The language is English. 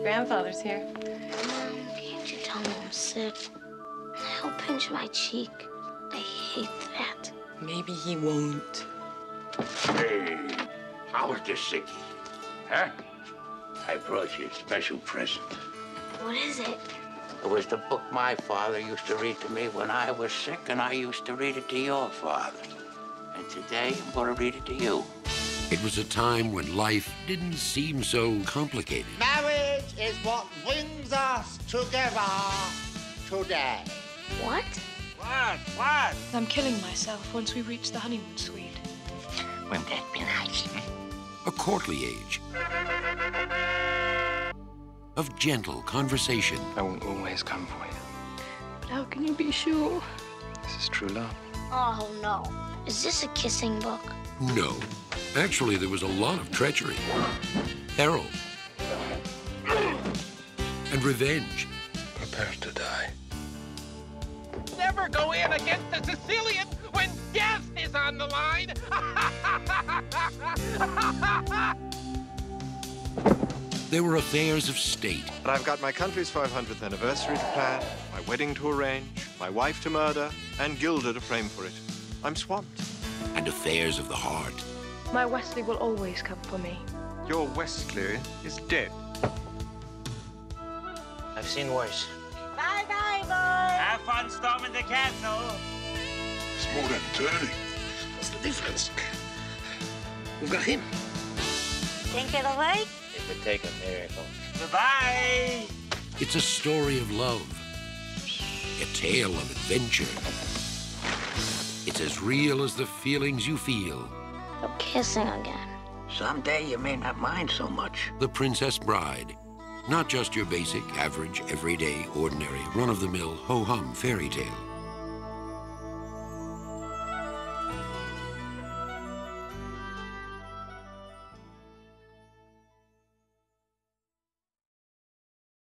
grandfather's here. Can't you tell me I'm sick? He'll pinch my cheek. I hate that. Maybe he won't. Hey, how was the sickie? Huh? I brought you a special present. What is it? It was the book my father used to read to me when I was sick, and I used to read it to your father. And today, I'm going to read it to you. It was a time when life didn't seem so complicated. Marriage is what brings us together today. What? What? I'm killing myself once we reach the honeymoon suite. Wouldn't that be nice? A courtly age of gentle conversation. I will always come for you. But how can you be sure? This is true love. Oh, no. Is this a kissing book? No. Actually, there was a lot of treachery, peril, and revenge. Prepare to die. Never go in against a Sicilian when death is on the line. There were affairs of state. But I've got my country's 500th anniversary to plan, my wedding to arrange, my wife to murder, and Gilda to frame for it. I'm swamped. And affairs of the heart. My Wesley will always come for me. Your Wesley is dead. I've seen worse. Bye-bye, boy. Have fun storming the castle. It's more than 30. What's the difference? We've got him. Think it'll work? It would take a miracle. Bye-bye. It's a story of love, a tale of adventure. It's as real as the feelings you feel. We're kissing again. Someday you may not mind so much. The Princess Bride. Not just your basic, average, everyday, ordinary, run-of-the-mill, ho-hum fairy tale.